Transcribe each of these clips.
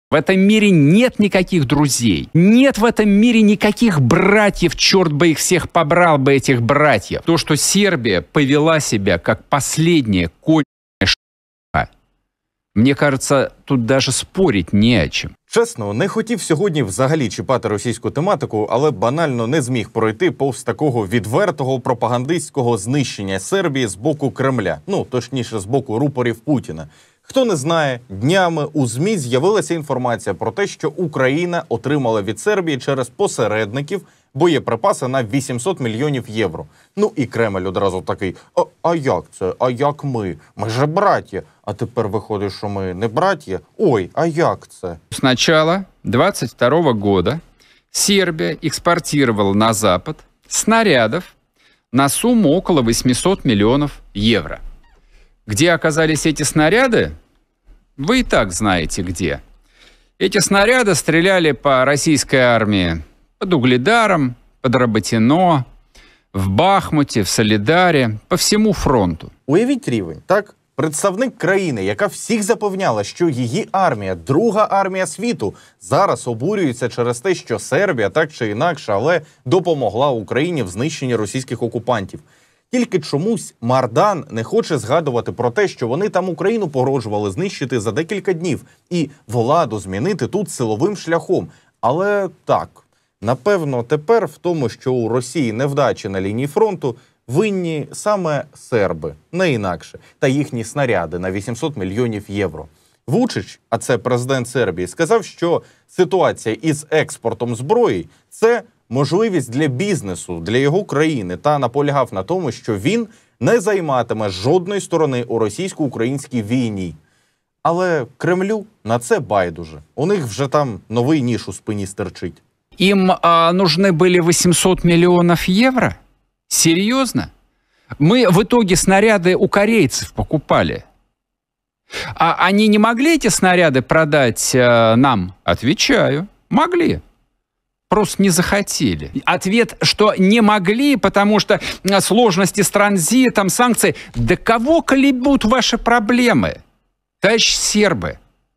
В этом мире нет никаких друзей. Нет в этом мире никаких братьев. Черт бы их всех побрал бы, этих братьев. То, что Сербия повела себя как последняя конченая ш***а, мне кажется, тут даже спорить не о чем. Чесно, не хотів сьогодні взагалі чіпати російську тематику, але банально не зміг пройти повз такого відвертого пропагандистського знищення Сербії з боку Кремля. Ну, точніше, з боку рупорів Путіна. Хто не знає, днями у ЗМІ з'явилася інформація про те, що Україна отримала від Сербії через посередників боєприпаси на 800 мільйонів євро. Ну і Кремль одразу такий: а як це? А як ми? Ми же браті. А тепер виходить, що ми не браті? Ой, а як це? С начала 2022 года Сербия экспортировала на Запад снарядов на сумму около 800 миллионов евро. Где оказались эти снаряды, вы и так знаете где. Эти снаряды стреляли по российской армии под Угледаром, под Работино, в Бахмуте, в Солидаре, по всему фронту. Уявіть рівень, так? Представник країни, яка всіх запевняла, що її армія, друга армія світу, зараз обурюється через те, що Сербія так чи інакше, але допомогла Україні в знищенні російських окупантів. Тільки чомусь Мардан не хоче згадувати про те, що вони там Україну погрожували знищити за декілька днів і владу змінити тут силовим шляхом. Але так, напевно, тепер в тому, що у Росії невдачі на лінії фронту, винні саме серби, не інакше, та їхні снаряди на 800 мільйонів євро. Вучич, а це президент Сербії, сказав, що ситуація із експортом зброї – це можливість для бізнесу, для його країни, та наполягав на тому, що він не займатиме жодної сторони у російсько-українській війні. Але Кремлю на це байдуже. У них вже там новий ніж у спині стерчить. Им нужны были 800 миллионов евро? Серьезно? Мы в итоге снаряды у корейцев покупали. А они не могли эти снаряды продать нам? Отвечаю, могли. Просто не захотели. Ответ, что не могли, потому что сложности с транзитом, санкции. Да кого колебут ваши проблемы? Товарищ сербы,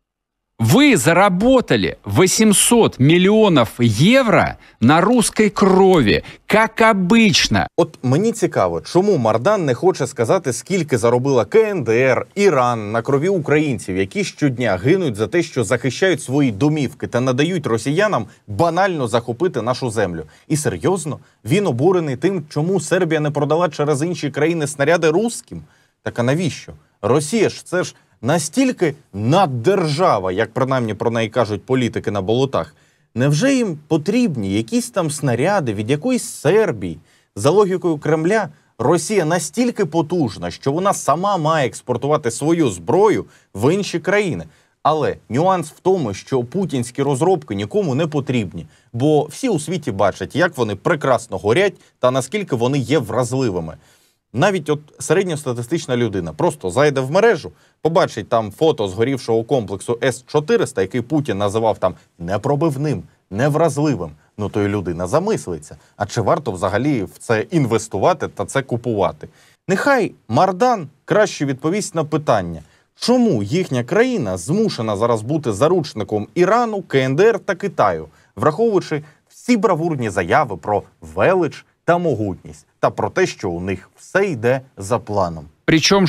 вы заработали 800 миллионов евро на русской крови, как обычно. От мені цікаво, чому Мардан не хоче сказати, скільки заробила КНДР, Іран на крові українців, які щодня гинуть за те, що захищають свої домівки та надають росіянам банально захопити нашу землю. І серйозно, він обурений тим, чому Сербія не продала через інші країни снаряди русським? Так а навіщо? Росія ж це ж настільки наддержава, як принаймні про неї кажуть політики на болотах. Невже їм потрібні якісь там снаряди від якоїсь Сербії? За логікою Кремля, Росія настільки потужна, що вона сама має експортувати свою зброю в інші країни. Але нюанс в тому, що путінські розробки нікому не потрібні, бо всі у світі бачать, як вони прекрасно горять та наскільки вони є вразливими. Навіть от середньостатистична людина просто зайде в мережу, побачить там фото згорівшого комплексу С-400, який Путін називав там непробивним, невразливим. Ну то й людина замислиться, а чи варто взагалі в це інвестувати та це купувати? Нехай Мардан краще відповість на питання, чому їхня країна змушена зараз бути заручником Ірану, КНДР та Китаю, враховуючи всі бравурні заяви про велич та могутність, та про те, що у них все йде за планом. Причем,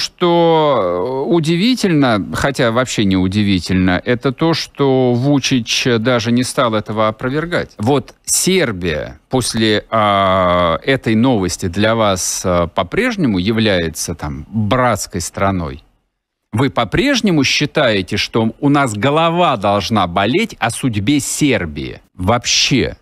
что удивительно, хотя вообще не удивительно, это то, что Вучич даже не стал этого опровергать. Вот Сербия после этой новости для вас по-прежнему является там братской страной? Вы по-прежнему считаете, что у нас голова должна болеть о судьбе Сербии? Вообще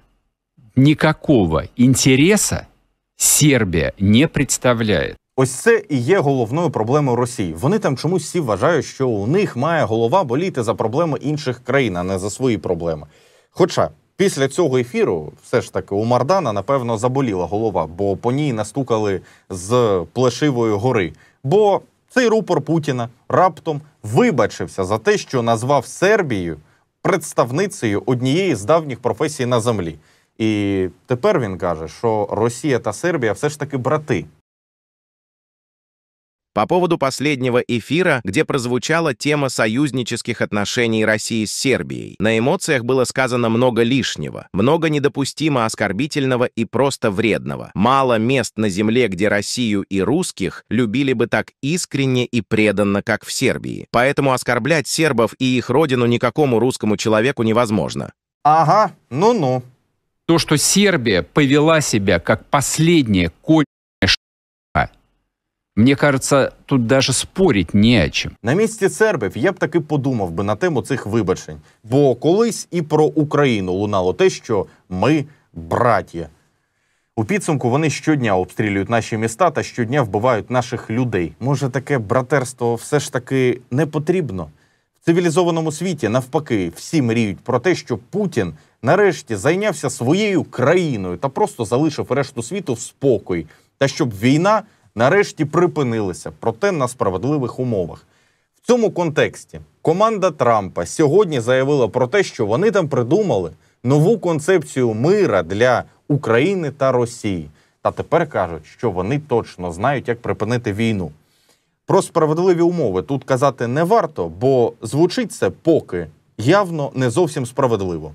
никакого интереса Сербія не представляє. Ось це і є головною проблемою Росії. Вони там чомусь всі вважають, що у них має голова боліти за проблеми інших країн, а не за свої проблеми. Хоча після цього ефіру все ж таки у Мардана, напевно, заболіла голова, бо по ній настукали з Плешивої гори. Бо цей рупор Путіна раптом вибачився за те, що назвав Сербію представницею однієї з давніх професій на землі. І тепер він каже, що Росія та Сербія все ж таки брати. По поводу последнего эфира, где прозвучала тема союзнических отношений России с Сербией, на эмоциях было сказано много лишнего, много недопустимо оскорбительного и просто вредного. Мало мест на земле, где Россию и русских любили бы так искренне и преданно, как в Сербии. Поэтому оскорблять сербов и их родину никакому русскому человеку невозможно. Ага, ну-ну. То, что Сербия повела себя как последняя конченая ш***а, мне кажется, тут даже спорить не о чим. На місці сербів я б таки подумав би на тему цих вибачень. Бо колись і про Україну лунало те, що ми браття. У підсумку вони щодня обстрілюють наші міста та щодня вбивають наших людей. Може, таке братерство все ж таки не потрібно? В цивілізованому світі, навпаки, всі мріють про те, що Путін нарешті зайнявся своєю країною та просто залишив решту світу в спокої. Та щоб війна нарешті припинилася, проте на справедливих умовах. В цьому контексті команда Трампа сьогодні заявила про те, що вони там придумали нову концепцію мира для України та Росії. Та тепер кажуть, що вони точно знають, як припинити війну. Про справедливі умови тут казати не варто, бо звучить це поки явно не зовсім справедливо.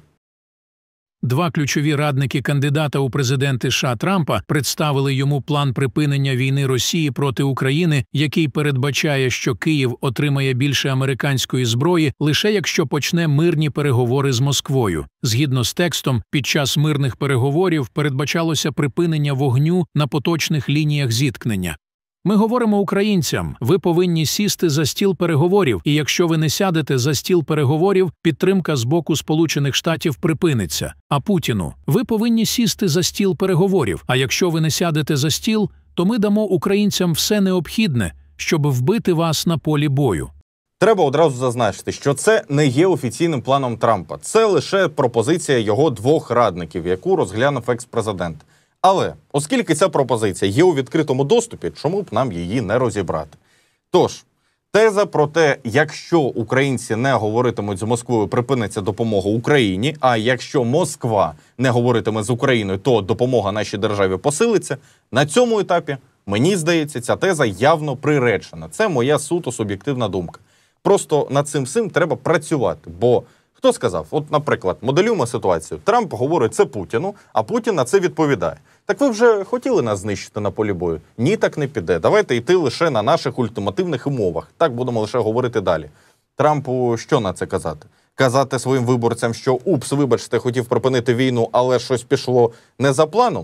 Два ключові радники кандидата у президенти США Трампа представили йому план припинення війни Росії проти України, який передбачає, що Київ отримає більше американської зброї лише якщо почне мирні переговори з Москвою. Згідно з текстом, під час мирних переговорів передбачалося припинення вогню на поточних лініях зіткнення. Ми говоримо українцям, ви повинні сісти за стіл переговорів, і якщо ви не сядете за стіл переговорів, підтримка з боку Сполучених Штатів припиниться. А Путіну, ви повинні сісти за стіл переговорів, а якщо ви не сядете за стіл, то ми дамо українцям все необхідне, щоб вбити вас на полі бою. Треба одразу зазначити, що це не є офіційним планом Трампа. Це лише пропозиція його двох радників, яку розглянув екс-президент. Але, оскільки ця пропозиція є у відкритому доступі, чому б нам її не розібрати? Тож, теза про те, якщо українці не говоритимуть з Москвою, припиниться допомога Україні, а якщо Москва не говоритиме з Україною, то допомога нашій державі посилиться, на цьому етапі, мені здається, ця теза явно приречена. Це моя суто суб'єктивна думка. Просто над цим всім треба працювати, бо хто сказав? От, наприклад, моделюємо ситуацію. Трамп говорить це Путіну, а Путін на це відповідає. Так ви вже хотіли нас знищити на полі бою? Ні, так не піде. Давайте йти лише на наших ультимативних умовах. Так будемо лише говорити далі. Трампу що на це казати? Казати своїм виборцям, що «упс, вибачте, хотів припинити війну, але щось пішло не за планом»?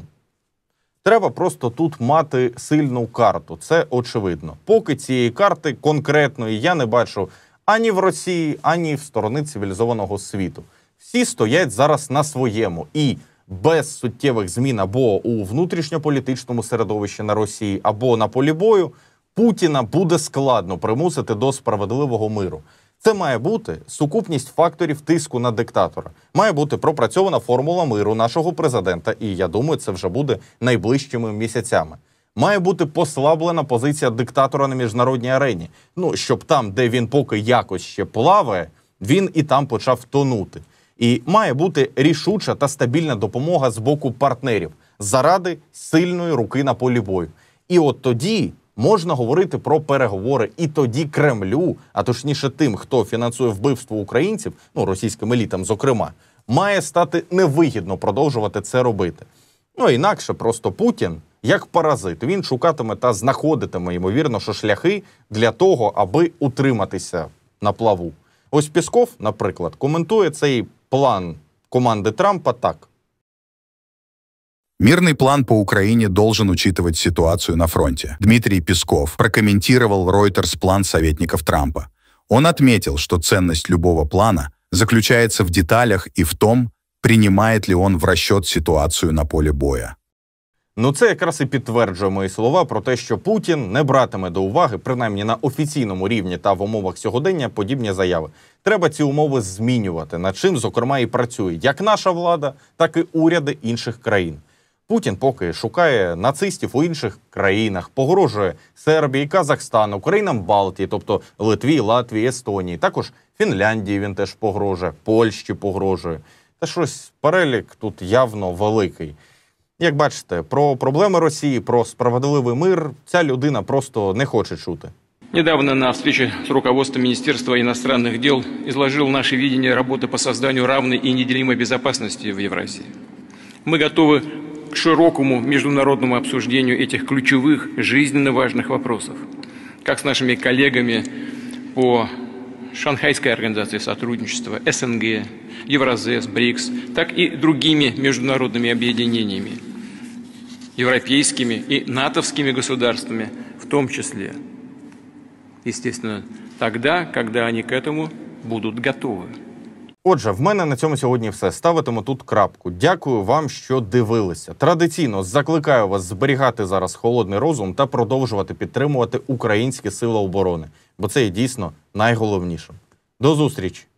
Треба просто тут мати сильну карту. Це очевидно. Поки цієї карти конкретної я не бачу ані в Росії, ані в сторони цивілізованого світу. Всі стоять зараз на своєму. І без суттєвих змін або у внутрішньополітичному середовищі на Росії, або на полі бою, Путіна буде складно примусити до справедливого миру. Це має бути сукупність факторів тиску на диктатора. Має бути пропрацьована формула миру нашого президента, і я думаю, це вже буде найближчими місяцями. Має бути послаблена позиція диктатора на міжнародній арені. Ну, щоб там, де він поки якось ще плаває, він і там почав тонути. І має бути рішуча та стабільна допомога з боку партнерів заради сильної руки на полі бою. І от тоді можна говорити про переговори. І тоді Кремлю, а точніше тим, хто фінансує вбивство українців, ну, російським елітам зокрема, має стати невигідно продовжувати це робити. Ну, інакше просто Путін, як паразит, він шукатиме та знаходитиме, ймовірно, що шляхи для того, аби утриматися на плаву. Ось Пісков, наприклад, коментує цей план команды Трампа так. Мирный план по Украине должен учитывать ситуацию на фронте. Дмитрий Песков прокомментировал Reuters план советников Трампа. Он отметил, что ценность любого плана заключается в деталях и в том, принимает ли он в расчет ситуацию на поле боя. Ну це якраз і підтверджує мої слова про те, що Путін не братиме до уваги, принаймні на офіційному рівні та в умовах сьогодення, подібні заяви. Треба ці умови змінювати, над чим, зокрема, і працює як наша влада, так і уряди інших країн. Путін поки шукає нацистів у інших країнах, погрожує Сербії, Казахстану, країнам Балтії, тобто Литві, Латвії, Естонії, також Фінляндії він теж погрожує, Польщі погрожує. Та щось перелік тут явно великий. Як бачите, про проблеми Росії, про справедливий мир ця людина просто не хоче чути. Недавно на встрече с руководством Министерства иностранных дел изложил наше видение работы по созданию равной и неделимой безопасности в Евразии. Мы готовы к широкому международному обсуждению этих ключевых, жизненно важных вопросов, как с нашими коллегами по Шанхайской организации сотрудничества, СНГ, Евразес, БРИКС, так и другими международными объединениями, европейскими и натовскими государствами в том числе. Естественно, тогда, когда они к этому будут готовы. Отже, в мене на цьому сьогодні все. Ставитиму тут крапку. Дякую вам, що дивилися. Традиційно закликаю вас зберігати зараз холодний розум та продовжувати підтримувати українські сили оборони, бо це є дійсно найголовнішим. До зустрічі!